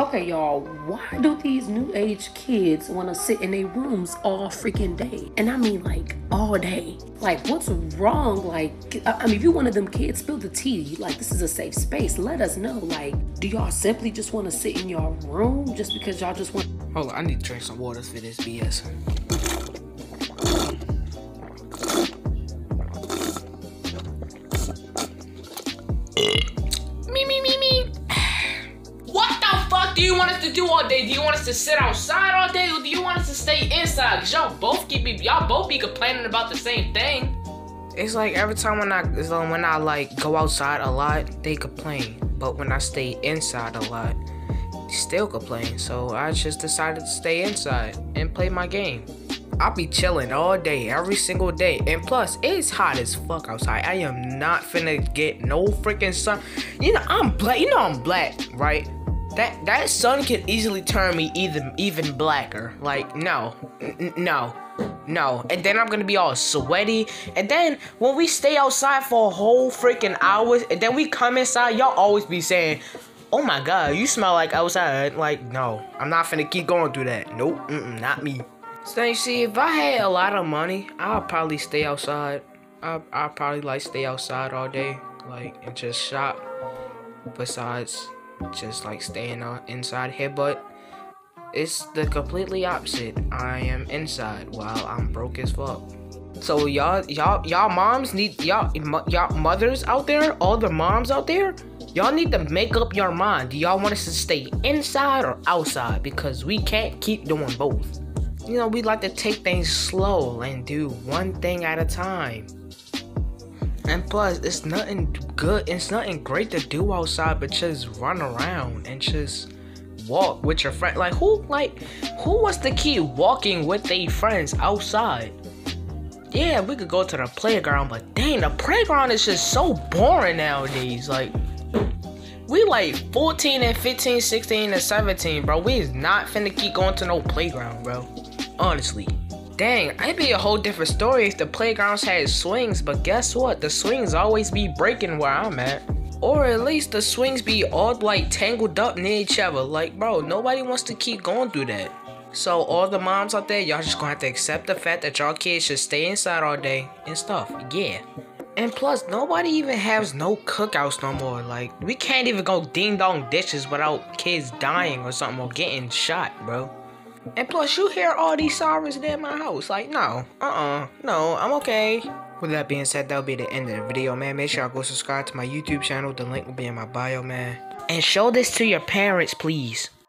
Okay, y'all, why do these new age kids want to sit in their rooms all freaking day? And I mean, like, all day. Like, what's wrong? Like, I mean, if you're one of them kids, spill the tea. Like, this is a safe space. Let us know. Like, do y'all simply just want to sit in your room just because y'all just want... Hold on, I need to drink some water for this BS. Do you want us to do all day? Do you want us to sit outside all day, or do you want us to stay inside? Cause y'all both be complaining about the same thing. It's like every time when I like go outside a lot, they complain. But when I stay inside a lot, they still complain. So I just decided to stay inside and play my game. I'll be chilling all day, every single day. And plus, it's hot as fuck outside. I am not finna get no freaking sun. You know, I'm black. You know I'm black, right? That sun can easily turn me even blacker. Like, no. And then I'm gonna be all sweaty. And then when we stay outside for a whole freaking hours, and then we come inside, y'all always be saying, "Oh my god, you smell like outside." Like, no, I'm not finna keep going through that. Nope, not me. So you see, if I had a lot of money, I'll probably stay outside. I'll probably like stay outside all day, like, and just shop. Besides just like staying inside here, but it's the completely opposite. I am inside while I'm broke as fuck. So y'all moms need y'all mothers out there, all the moms out there, y'all need to make up your mind. Do y'all want us to stay inside or outside? Because we can't keep doing both. You know, we like to take things slow and do one thing at a time. And plus, it's nothing good, it's nothing great to do outside but just run around and just walk with your friend. Like, who wants to keep walking with their friends outside? Yeah, we could go to the playground, but dang, the playground is just so boring nowadays. Like, we like 14 and 15, 16 and 17, bro. We is not finna keep going to no playground, bro. Honestly. Dang, it'd be a whole different story if the playgrounds had swings, but guess what? The swings always be breaking where I'm at. Or at least the swings be all like tangled up near each other. Like, bro, nobody wants to keep going through that. So all the moms out there, y'all just gonna have to accept the fact that y'all kids should stay inside all day and stuff, yeah. And plus, nobody even has no cookouts no more. Like, we can't even go ding dong dishes without kids dying or something or getting shot, bro. And plus, you hear all these sirens in my house. Like, no, no, I'm okay. With that being said, that'll be the end of the video, man. Make sure y'all go subscribe to my YouTube channel. The link will be in my bio, man. And show this to your parents, please.